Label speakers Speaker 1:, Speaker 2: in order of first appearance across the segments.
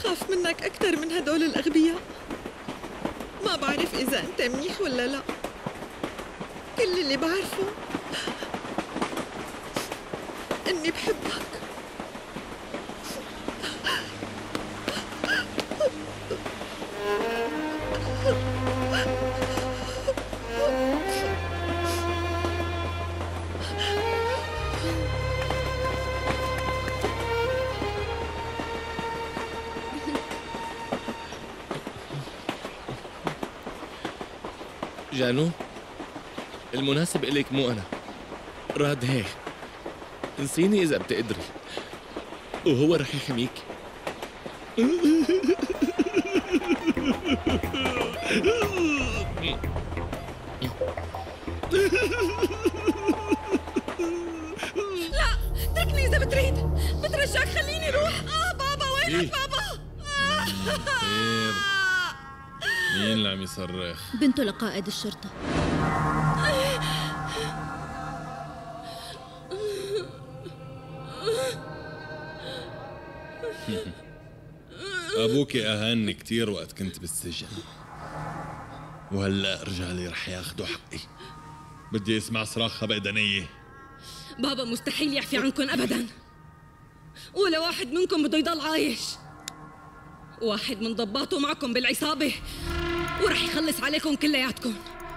Speaker 1: بخاف منك أكتر من هدول الأغبياء. ما بعرف إذا أنت منيح ولا لا. كل اللي بعرفه إني بحبك.
Speaker 2: جانو، المناسب إليك مو أنا، راد هي. انسيني إذا بتقدري، وهو رح يحميك.
Speaker 1: لا، تركني إذا بتريد. بترجاك خليني روح. بابا وينك بابا؟
Speaker 2: خير، مين اللي عم يصرخ؟
Speaker 3: بنته لقائد الشرطة.
Speaker 4: أبوك أهانني كتير وقت كنت بالسجن، وهلأ رجالي رح ياخدوا حقي. بدي اسمع صراخها بأدنية.
Speaker 5: بابا مستحيل يعفي عنكم أبداً، ولا واحد منكم بده يضل عايش. واحد من ضباطه معكم بالعصابة ورح يخلص عليكم كلياتكم.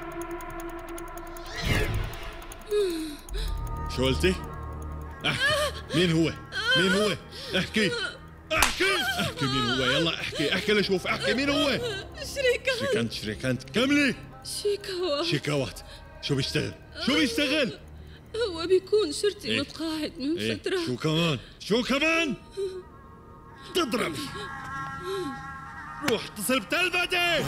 Speaker 4: شو قلتي؟ احكي، مين هو؟ مين هو؟ احكي احكي مين هو؟ يلا احكي لشوف، احكي مين هو؟ شريكانت كملي. شيكاوات. شو بيشتغل؟
Speaker 5: هو بيكون شرطي متقاعد من فترة.
Speaker 4: شو كمان؟ تضربي. روح اتصل بتلبدي.